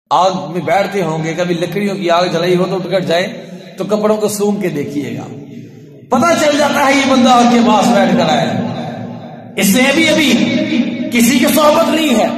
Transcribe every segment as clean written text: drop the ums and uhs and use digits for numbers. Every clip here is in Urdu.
آگ میں بیٹھتے ہوں گے، کبھی لکڑیوں کی آگ جلائی ہو تو ٹکٹ جائے تو کپڑوں کو سونگ کے دیکھیے گا، پتہ چل جاتا ہے یہ بندہ آپ کے پاس بیٹھ کر آیا ہے، اس سے ابھی کسی کی صحبت نہیں ہے،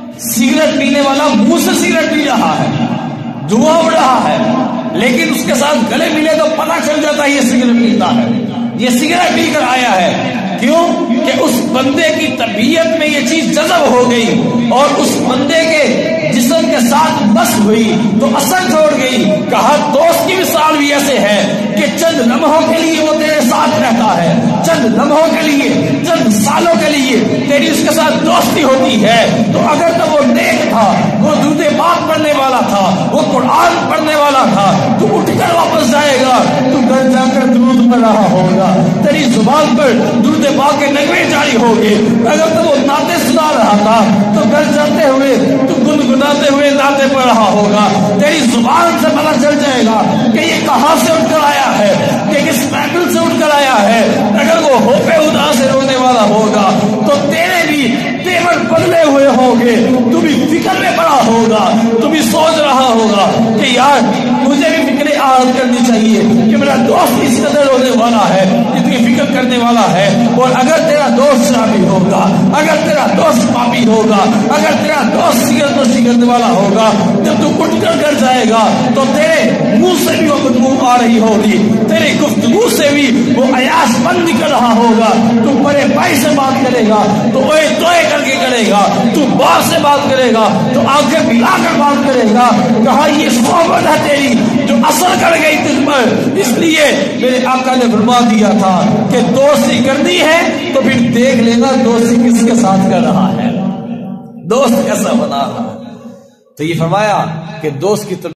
سگریٹ پینے والا منہ سے سگریٹ پی رہا ہے، دھواں اڑ رہا ہے، لیکن اس کے ساتھ گلے ملے تو پتہ چل جاتا ہے یہ سگریٹ پیتا ہے، یہ سگریٹ پی کر آیا ہے۔ کیوں کہ اس بندے کی طبیعت میں یہ چیز جذب ہو گئی اور اس بندے کے جسم کے ساتھ بس ہوئی تو اثر چھوڑ گئی۔ کہا دوست کی مثال بھی ایسے ہے کہ چند لمحوں کے لیے وہ تیرے ساتھ رہتا ہے، چند لمحوں کے لیے، چند سالوں کے لیے تیری اس کے ساتھ دوستی ہوتی ہے، تو اگر تو وہ نیک تھا، وہ درود پاک پڑھنے والا تھا، وہ قرآن پڑھنے والا تھا، تو اٹھ کر واپس جائے گا، تو گھر جا کر درود پڑھ رہا ہوگا، تیری زبان پر درود پاک کے نغمے جاری ہوگے۔ اگر تو وہ نعتیں سنا رہا تھا تو گھر جاتے ہوئے تو گنگناتے ہوئے نعتیں پڑھ رہا ہوگا، تیری زبان سے پتہ چل جائے گا کہ یہ کہاں سے اٹھ کر آیا ہے، کہ کس محفل سے اٹھ کر آیا ہے۔ اگر وہ ہوپے ادا سے رونے والا ہوگا تو تیرے بھی تیور بدلے ہوئے ہوں گے، تو بھی فکر میں پڑا ہوگا، تو بھی سوچ رہا ہوگا کہ یار مجھے بھی فکر عادت کرنی چاہیے کہ میرا دوست اس قدر رونے والا ہے، اتنی فکر کرنے والا ہے۔ اور اگر تیرا دوست شرابی ہوگا، اگر تیرا دوست پاپی ہوگا، اگر تیرا دوست سگریٹ نوشی کرنے والا ہوگا، جب تو اٹھ کر گھر جائے گا تو تیرے منہ سے بھی وہ بدبو آ رہی ہوگی، تیری گفتگو سے بھی وہ عیاش بند نکل رہا ہوگا، تو بڑے بھائی سے بات کرے گا تو اوئے توئے کر کے کرے گا، تو باپ سے بات کرے گا تو آنکھیں پھیلا کر بات کرے گا۔ کہا یہ صحبت ہے تیری جو اثر کر گئی تجھ پر، اس لیے میرے آقا نے فرما دیا تھا کہ دوستی کرنی ہے تو پھر دیکھ لینا دوستی کس کے ساتھ کر رہا ہے، دوست کیسا بنا رہا ہے۔ تو یہ فرمایا کہ دوست کی